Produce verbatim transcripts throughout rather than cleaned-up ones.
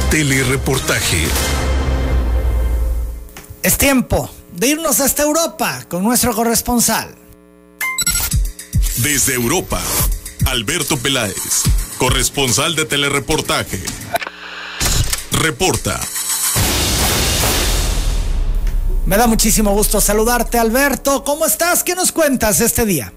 Telereportaje. Es tiempo de irnos hasta Europa con nuestro corresponsal. Desde Europa, Alberto Peláez, corresponsal de Telereportaje. Reporta. Me da muchísimo gusto saludarte, Alberto. ¿Cómo estás? ¿Qué nos cuentas este día?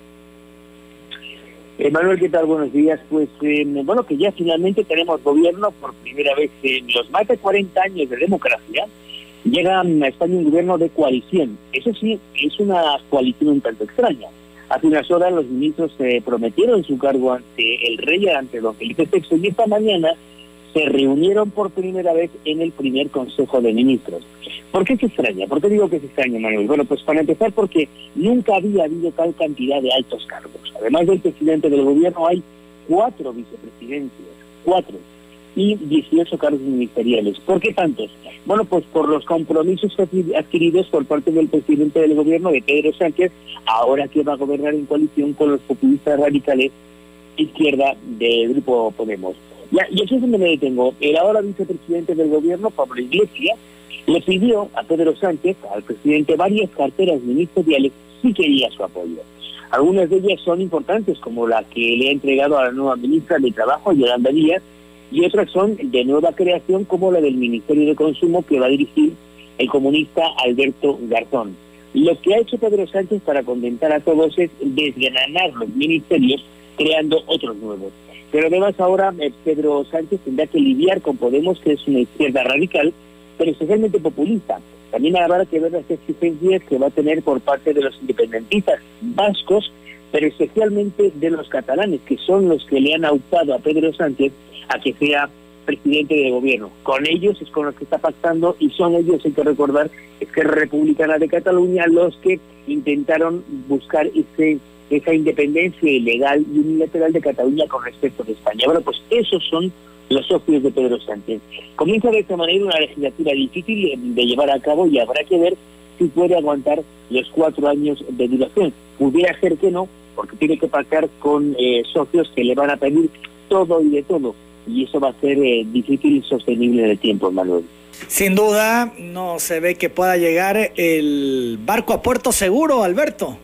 Eh, Manuel, ¿qué tal? Buenos días. Pues, eh, bueno, que ya finalmente tenemos gobierno por primera vez en los más de cuarenta años de democracia. Llega a España un gobierno de coalición. Eso sí, es una coalición un tanto extraña. Hace unas horas los ministros eh, prometieron su cargo ante el rey, ante don Felipe sexto, y esta mañana se reunieron por primera vez en el primer Consejo de Ministros. ¿Por qué se extraña? ¿Por qué digo que se extraña, Manuel? Bueno, pues para empezar porque nunca había habido tal cantidad de altos cargos. Además del presidente del gobierno hay cuatro vicepresidencias, cuatro, y dieciocho cargos ministeriales. ¿Por qué tantos? Bueno, pues por los compromisos adquiridos por parte del presidente del gobierno, de Pedro Sánchez, ahora que va a gobernar en coalición con los populistas radicales izquierda del Grupo Podemos. Ya, y aquí es donde me detengo. El ahora vicepresidente del gobierno, Pablo Iglesias, le pidió a Pedro Sánchez, al presidente, varias carteras ministeriales si quería su apoyo. Algunas de ellas son importantes, como la que le ha entregado a la nueva ministra de Trabajo, Yolanda Díaz, y otras son de nueva creación, como la del Ministerio de Consumo, que va a dirigir el comunista Alberto Garzón. Lo que ha hecho Pedro Sánchez para contentar a todos es desgranar los ministerios, creando otros nuevos. Pero además ahora eh, Pedro Sánchez tendrá que lidiar con Podemos, que es una izquierda radical, pero especialmente populista. También habrá que ver las exigencias que va a tener por parte de los independentistas vascos, pero especialmente de los catalanes, que son los que le han aupado a Pedro Sánchez a que sea presidente de gobierno. Con ellos es con los que está pactando, y son ellos, hay que recordar, es que es Republicana de Cataluña, los que intentaron buscar ese, esa independencia ilegal y unilateral de Cataluña con respecto de España. Bueno, pues esos son los socios de Pedro Sánchez. Comienza de esta manera una legislatura difícil de llevar a cabo, y habrá que ver si puede aguantar los cuatro años de duración. Pudiera ser que no, porque tiene que pactar con eh, socios que le van a pedir todo y de todo, y eso va a ser eh, difícil y sostenible en el tiempo, Manuel. Sin duda, no se ve que pueda llegar el barco a puerto seguro, Alberto.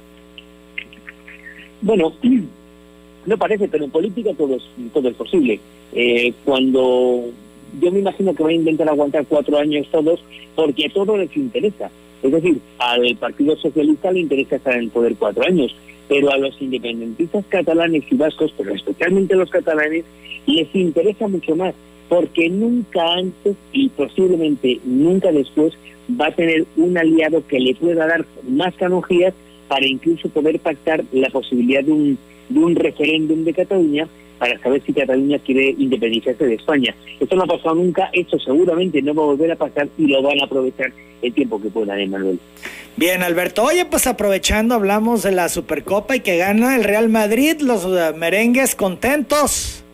Bueno, no parece, pero en política todo es, todo es posible. Eh, cuando yo me imagino que van a intentar aguantar cuatro años todos, porque a todos les interesa. Es decir, al Partido Socialista le interesa estar en el poder cuatro años, pero a los independentistas catalanes y vascos, pero especialmente a los catalanes, les interesa mucho más, porque nunca antes y posiblemente nunca después va a tener un aliado que le pueda dar más canonjías para incluso poder pactar la posibilidad de un, de un referéndum de Cataluña para saber si Cataluña quiere independizarse de España. Esto no ha pasado nunca, esto seguramente no va a volver a pasar, y lo van a aprovechar el tiempo que puedan, Emanuel. Bien, Alberto. Oye, pues aprovechando, hablamos de la Supercopa y que gana el Real Madrid, los uh, merengues contentos.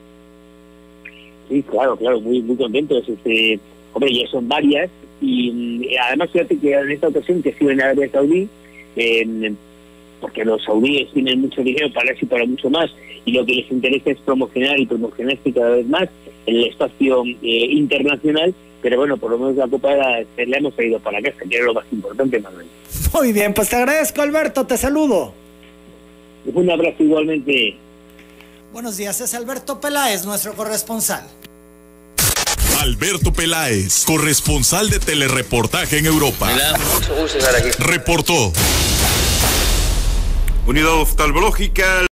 Sí, claro, claro, muy muy contentos. Este, hombre, ya son varias, y eh, además fíjate que en esta ocasión que sido en Arabia Saudí, eh, porque los saudíes tienen mucho dinero para eso y para mucho más, y lo que les interesa es promocionar y promocionarse cada vez más en el espacio eh, internacional. Pero bueno, por lo menos la Copa la, la hemos traído para casa, que era lo más importante, Manuel. Muy bien, pues te agradezco, Alberto, te saludo. Un abrazo igualmente. Buenos días, es Alberto Peláez, nuestro corresponsal. Alberto Peláez, corresponsal de Telereportaje en Europa. Me da mucho gusto estar aquí. Reportó. Unidad oftalmológica.